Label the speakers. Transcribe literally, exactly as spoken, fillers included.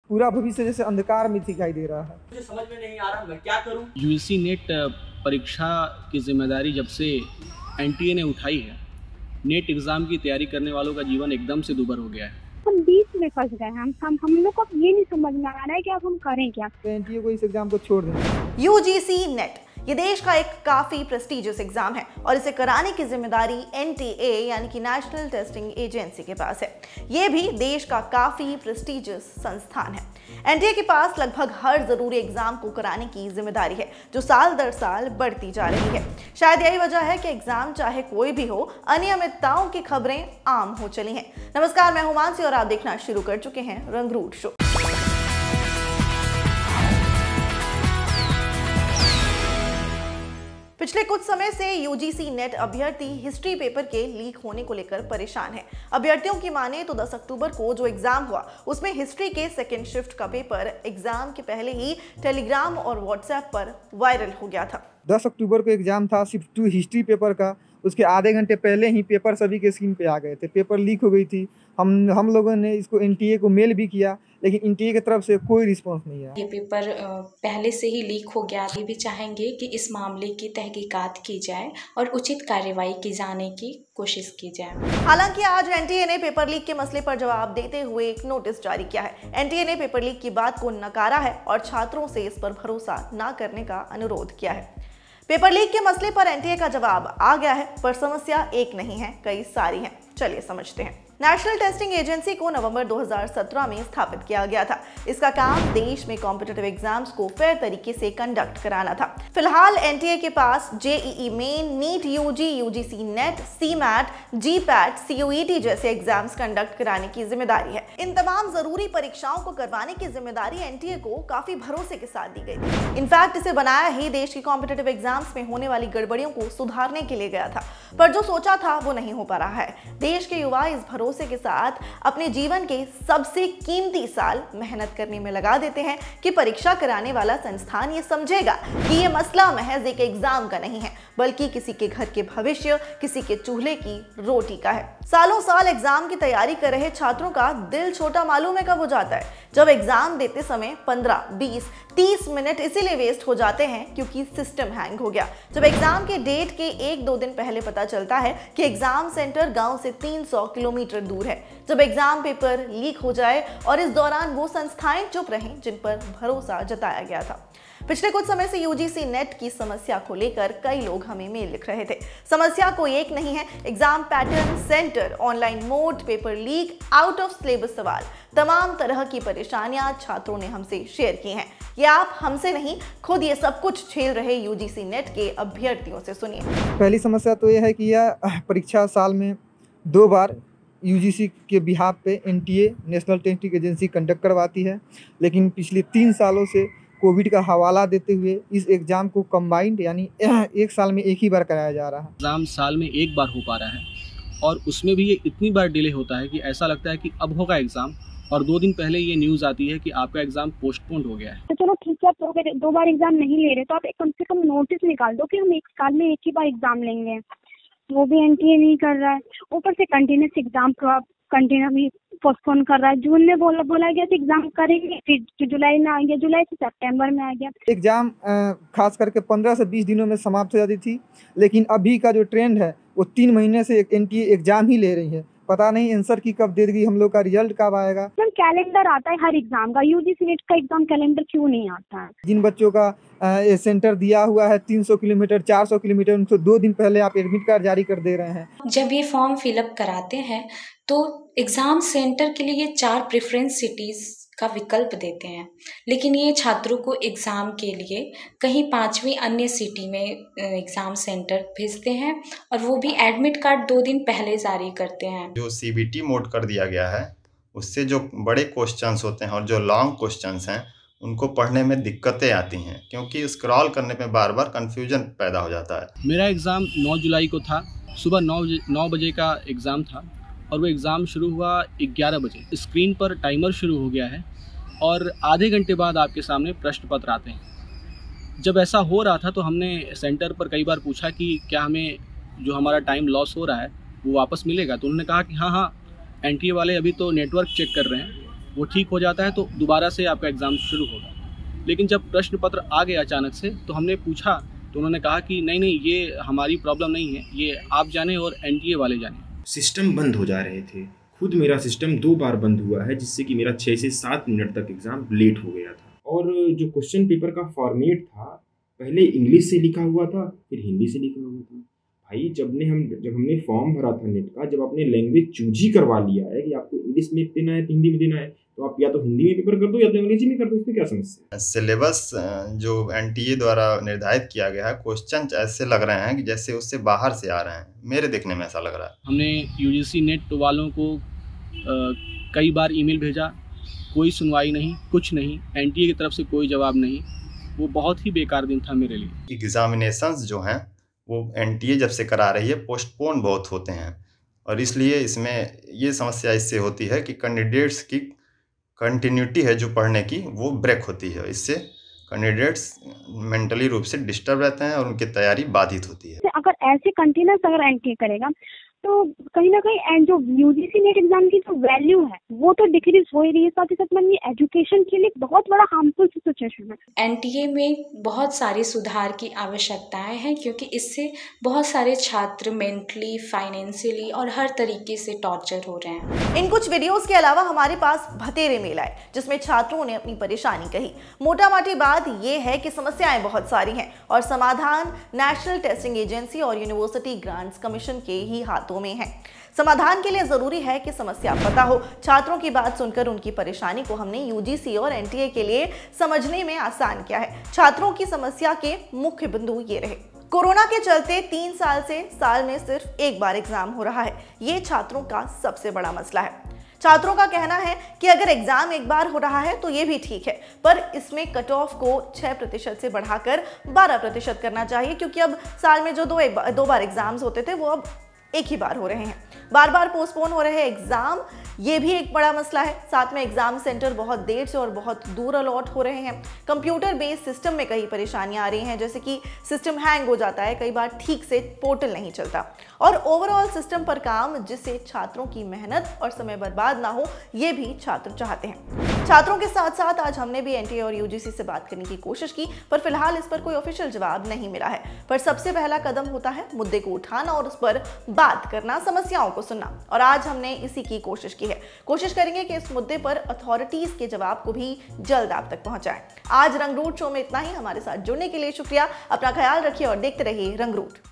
Speaker 1: पूरा भविष्य जैसे अंधकार में दिखाई दे रहा है।
Speaker 2: मुझे समझ में नहीं आ रहा मैं क्या करूं।
Speaker 3: यूजीसी नेट परीक्षा की जिम्मेदारी जब से एनटीए ने उठाई है, नेट एग्ज़ाम की तैयारी करने वालों का जीवन एकदम से दुभर हो गया है।
Speaker 4: हम बीच में फंस गए हैं। हम हम हम लोग को ये नहीं समझ में आ रहा है कि अब हम करें क्या।
Speaker 1: तो एनटीए को इस एग्जाम को छोड़ दें।
Speaker 5: यूजीसी नेट ये देश का एक काफी प्रेस्टिजियस एग्जाम है और इसे कराने की जिम्मेदारी एनटीए यानी कि नेशनल टेस्टिंग एजेंसी के पास है। ये भी देश का काफी प्रेस्टिजियस संस्थान है। एनटीए के पास लगभग हर जरूरी एग्जाम को कराने की जिम्मेदारी है, जो साल दर साल बढ़ती जा रही है। शायद यही वजह है कि एग्जाम चाहे कोई भी हो, अनियमितताओं की खबरें आम हो चली हैं। नमस्कार, मैं हूं मानसी और आप देखना शुरू कर चुके हैं रंगरूट शो। पिछले कुछ समय से यूजीसी नेट अभ्यर्थी हिस्ट्री पेपर के लीक होने को लेकर परेशान है। अभ्यर्थियों की माने तो दस अक्टूबर को जो एग्जाम हुआ उसमें हिस्ट्री के सेकेंड शिफ्ट का पेपर एग्जाम के पहले ही टेलीग्राम और व्हाट्सएप पर वायरल हो गया था।
Speaker 1: दस अक्टूबर को एग्जाम था शिफ्ट टू हिस्ट्री पेपर का। उसके आधे घंटे पहले ही पेपर सभी के स्क्रीन पे आ गए थे। पेपर लीक हो गई थी। हम हम लोगों ने इसको एनटीए को मेल भी किया, लेकिन एनटीए की तरफ से कोई रिस्पांस नहीं आया।
Speaker 6: ये पेपर पहले से ही लीक हो गया। ये भी चाहेंगे कि इस मामले की तहकीकात की जाए और उचित कार्रवाई की जाने की कोशिश की जाए।
Speaker 5: हालांकि आज एनटीए ने पेपर लीक के मसले पर जवाब देते हुए एक नोटिस जारी किया है। एनटीए ने पेपर लीक की बात को नकारा है और छात्रों से इस पर भरोसा न करने का अनुरोध किया है। पेपर लीक के मसले पर एनटीए का जवाब आ गया है, पर समस्या एक नहीं है, कई सारी हैं। चलिए समझते हैं। नेशनल टेस्टिंग एजेंसी को नवंबर दो हज़ार सत्रह में स्थापित किया गया था। इसका काम देश में कॉम्पिटिटिव एग्जाम्स को फेयर तरीके से कंडक्ट कराना था। फिलहाल एनटीए के पास JEE Main, NEET UG, UGC NET, CMAT, GPAT, CUET जैसे एग्जाम्स कंडक्ट कराने की जिम्मेदारी है। इन तमाम जरूरी परीक्षाओं को करवाने की जिम्मेदारी एनटीए को काफी भरोसे के साथ दी गई थी। इनफैक्ट इसे बनाया ही देश की कॉम्पिटिटिव एग्जाम्स में होने वाली गड़बड़ियों को सुधारने के लिए गया था, पर जो सोचा था वो नहीं हो पा रहा है। देश के युवा इस भरोसे के साथ अपने जीवन के सबसे कीमती साल मेहनत करने में लगा देते हैं कि परीक्षा कराने वाला संस्थान ये समझेगा कि ये मसला महज एक एग्जाम का नहीं है, बल्कि किसी के घर के भविष्य, किसी के चूल्हे की रोटी का है। सालों साल एग्जाम की तैयारी कर रहे छात्रों का दिल छोटा मालूम है कब हो जाता है, जब एग्जाम देते समय पंद्रह, बीस, तीस मिनट इसीलिए वेस्ट हो जाते हैं क्योंकि सिस्टम हैंग हो गया। जब एग्जाम के डेट के एक दो दिन पहले पता चलता है कि एग्जाम सेंटर गांव से तीन सौ किलोमीटर दूर है, जब एग्जाम पेपर लीक हो जाए और इस दौरान वो संस्थाएं चुप रहें जिन पर भरोसा जताया गया था। पिछले कुछ समय से यूजीसी नेट की समस्या को लेकर कई लोग हमें मेल लिख रहे थे। समस्या कोई एक नहीं है, exam pattern, center, online mode, paper leak, out of syllabus सवाल, तमाम तरह की परेशानियां छात्रों ने हमसे शेयर की हैं। ये आप हमसे नहीं, खुद ये सब कुछ झेल रहे यूजीसी नेट के अभ्यर्थियों से सुनिए।
Speaker 1: पहली समस्या तो यह है कि यह परीक्षा साल में दो बार यूजीसी के बिहाफ पे NTA National Testing Agency conduct करवाती है, लेकिन पिछले तीन सालों से कोविड का हवाला देते हुए इस एग्ज़ाम को कंबाइंड यानी एक साल में एक ही बार कराया जा रहा है।
Speaker 3: एग्ज़ाम साल में एक बार हो पा रहा है और उसमें भी ये इतनी बार डिले होता है कि ऐसा लगता है कि अब होगा एग्ज़ाम, और दो दिन पहले ये न्यूज़ आती है कि आपका एग्ज़ाम पोस्टपोन्ड हो गया है।
Speaker 4: तो चलो ठीक है, तो अगर दो बार एग्जाम नहीं ले रहे तो आप कम से कम नोटिस निकाल दो कि हम एक साल में एक ही बार एग्जाम लेंगे। वो भी एनटीए नहीं कर रहा है। ऊपर से कंटिन्यूस एग्जाम कंटिन्यू पोस्टपोन कर रहा है। जून में बोला बोला गया था एग्जाम करेंगे, फिर जुलाई में आ गया, जुलाई से सितंबर में आ गया।
Speaker 1: एग्जाम खास करके पंद्रह से बीस दिनों में समाप्त हो जाती थी, लेकिन अभी का जो ट्रेंड है वो तीन महीने से एनटीए एग्जाम ही ले रही है। पता नहीं आंसर की कब दे देगी, हम लोग का रिजल्ट कब आएगा।
Speaker 4: मैम कैलेंडर आता है हर एग्जाम का, यूजीसी नेट का एग्जाम कैलेंडर क्यों नहीं आता है?
Speaker 1: जिन बच्चों का आ, सेंटर दिया हुआ है तीन सौ किलोमीटर, चार सौ किलोमीटर, उनको दो दिन पहले आप एडमिट कार्ड जारी कर दे रहे हैं।
Speaker 6: जब ये फॉर्म फिलअप कराते हैं तो एग्जाम सेंटर के लिए ये चार प्रेफरेंस सिटीज का विकल्प देते हैं, लेकिन ये छात्रों को एग्ज़ाम के लिए कहीं पांचवी अन्य सिटी में एग्ज़ाम सेंटर भेजते हैं और वो भी एडमिट कार्ड दो दिन पहले जारी करते हैं।
Speaker 7: जो सीबीटी मोड कर दिया गया है उससे जो बड़े क्वेश्चंस होते हैं और जो लॉन्ग क्वेश्चंस हैं उनको पढ़ने में दिक्कतें आती हैं, क्योंकि स्क्रॉल करने में बार बार कन्फ्यूजन पैदा हो जाता है।
Speaker 3: मेरा एग्ज़ाम नौ जुलाई को था, सुबह नौ नौ बजे का एग्ज़ाम था और वो एग्ज़ाम शुरू हुआ ग्यारह बजे। स्क्रीन पर टाइमर शुरू हो गया है और आधे घंटे बाद आपके सामने प्रश्न पत्र आते हैं। जब ऐसा हो रहा था तो हमने सेंटर पर कई बार पूछा कि क्या हमें जो हमारा टाइम लॉस हो रहा है वो वापस मिलेगा, तो उन्होंने कहा कि हाँ हाँ एनटीए वाले अभी तो नेटवर्क चेक कर रहे हैं, वो ठीक हो जाता है तो दोबारा से आपका एग्ज़ाम शुरू होगा। लेकिन जब प्रश्न पत्र आ गया अचानक से तो हमने पूछा तो उन्होंने कहा कि नहीं नहीं ये हमारी प्रॉब्लम नहीं है, ये आप जाने और एन टी ए वाले जाने।
Speaker 8: सिस्टम बंद हो जा रहे थे। खुद मेरा सिस्टम दो बार बंद हुआ है जिससे कि मेरा छः से सात मिनट तक एग्ज़ाम लेट हो गया था। और जो क्वेश्चन पेपर का फॉर्मेट था पहले इंग्लिश से लिखा हुआ था फिर हिंदी से लिखा हुआ था। भाई जब ने हम जब हमने फॉर्म भरा था नेट का, जब आपने लैंग्वेज चूज ही करवा लिया है कि आपको इंग्लिश में देना है हिंदी में देना है, तो आप या तो हिंदी में पेपर कर दो या तो अंग्रेजी में कर दो। इसमें क्या समस्या है?
Speaker 7: सिलेबस जो एन टी ए द्वारा निर्धारित किया गया है, क्वेश्चन ऐसे लग रहे हैं कि जैसे उससे बाहर से आ रहे हैं। मेरे देखने में ऐसा लग रहा है।
Speaker 3: हमने यू जी सी नेट वालों को आ, कई बार ईमेल भेजा, कोई सुनवाई नहीं, कुछ नहीं, एन टी ए की तरफ से कोई जवाब नहीं। वो बहुत ही बेकार दिन था मेरे लिए।
Speaker 7: एग्जामिनेशंस जो हैं वो एन टी ए जब से करा रही है पोस्टपोन बहुत होते हैं और इसलिए इसमें ये समस्या इससे होती है कि कैंडिडेट्स की कंटिन्यूटी है जो पढ़ने की वो ब्रेक होती है। इससे कैंडिडेट्स मेंटली रूप से डिस्टर्ब रहते हैं और उनकी तैयारी बाधित होती है।
Speaker 4: अगर ऐसे कंटिन्यूस अगर एन टी ए करेगा तो कहीं ना कहीं जो U G C NET exam की जो वैल्यू है वो तो डिक्रीज हो ही रही है, साथ ही साथ में एजुकेशन के लिए बहुत बड़ा हार्मफुल सिचुएशन है।
Speaker 6: एन टी ए में बहुत सारे सुधार की आवश्यकताएं हैं क्योंकि इससे बहुत सारे छात्र मेंटली, फाइनेंशियली और हर तरीके से टॉर्चर हो रहे हैं।
Speaker 5: इन कुछ वीडियोस के अलावा हमारे पास भतेरे मेल आए जिसमें छात्रों ने अपनी परेशानी कही। मोटा मोटी बात यह है कि समस्याएं बहुत सारी हैं और समाधान नेशनल टेस्टिंग एजेंसी और यूनिवर्सिटी ग्रांट्स कमीशन के ही हाथों में है। समाधान के लिए जरूरी है कि समस्या पता हो। छात्रों की बात सुनकर उनकी परेशानी को हमने यू जी सी और एन टी ए के लिए समझने में आसान किया है। छात्रों की समस्या के मुख्य बिंदु ये रहे। कोरोना के चलते तीन साल से साल में सिर्फ एक बार एग्जाम हो रहा है। ये छात्रों का सबसे बड़ा मसला है। छात्रों का कहना है कि अगर एग्जाम एक बार हो रहा है तो ये भी ठीक है, पर इसमें कट ऑफ को छह प्रतिशत से बढ़ाकर बारह प्रतिशत करना चाहिए, क्योंकि अब साल में जो दो दो बार एग्जाम्स होते थे वो अब एक ही बार हो रहे हैं। बार बार पोस्टपोन हो रहे एग्जाम, ये भी एक बड़ा मसला है। साथ में एग्जाम सेंटर बहुत देर से और बहुत दूर अलॉट हो रहे हैं। कंप्यूटर बेस्ड सिस्टम में कई परेशानियां आ रही हैं, जैसे कि सिस्टम हैंग हो जाता है, कई बार ठीक से पोर्टल नहीं चलता और ओवरऑल सिस्टम पर काम जिससे छात्रों की मेहनत और समय बर्बाद ना हो, ये भी छात्र चाहते हैं। छात्रों के साथ साथ आज हमने भी एन टी ए और यू जी सी से बात करने की कोशिश की, पर फिलहाल इस पर कोई ऑफिशियल जवाब नहीं मिला है। पर सबसे पहला कदम होता है मुद्दे को उठाना और उस पर बात करना, समस्याओं को सुनना, और आज हमने इसी की कोशिश की है। कोशिश करेंगे कि इस मुद्दे पर अथॉरिटीज के जवाब को भी जल्द आप तक पहुंचाएं। आज रंगरूट शो में इतना ही। हमारे साथ जुड़ने के लिए शुक्रिया। अपना ख्याल रखिए और देखते रहिए रंगरूट।